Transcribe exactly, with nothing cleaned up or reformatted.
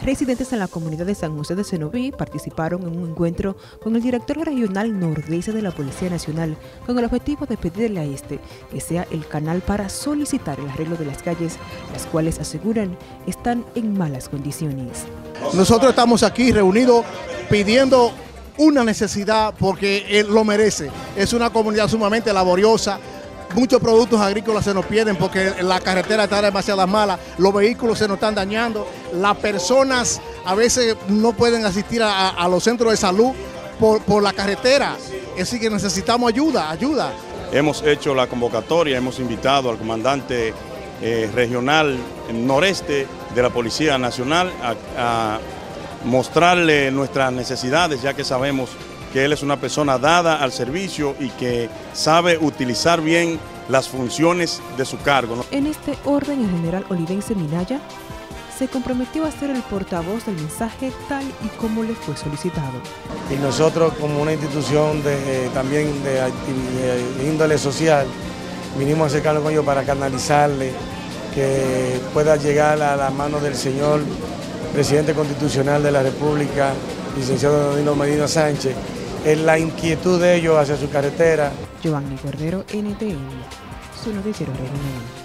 Residentes en la comunidad de San José de Cenoví participaron en un encuentro con el director regional nordeste de la Policía Nacional con el objetivo de pedirle a este que sea el canal para solicitar el arreglo de las calles, las cuales aseguran están en malas condiciones. Nosotros estamos aquí reunidos pidiendo una necesidad porque él lo merece. Es una comunidad sumamente laboriosa. Muchos productos agrícolas se nos pierden porque la carretera está demasiado mala, los vehículos se nos están dañando, las personas a veces no pueden asistir a, a los centros de salud por, por la carretera, así que necesitamos ayuda, ayuda. Hemos hecho la convocatoria, hemos invitado al comandante eh, regional noreste de la Policía Nacional a, a mostrarle nuestras necesidades, ya que sabemos que él es una persona dada al servicio y que sabe utilizar bien las funciones de su cargo, ¿no? En este orden, el general Olivense Minaya se comprometió a ser el portavoz del mensaje tal y como le fue solicitado. Y nosotros, como una institución de, eh, también de, de índole social, vinimos a acercarnos con ellos para canalizarle, que pueda llegar a la mano del señor presidente constitucional de la República, licenciado Danilo Medina Sánchez, en la inquietud de ellos hacia su carretera. Giovanni Cordero, N T N, su noticiero regional.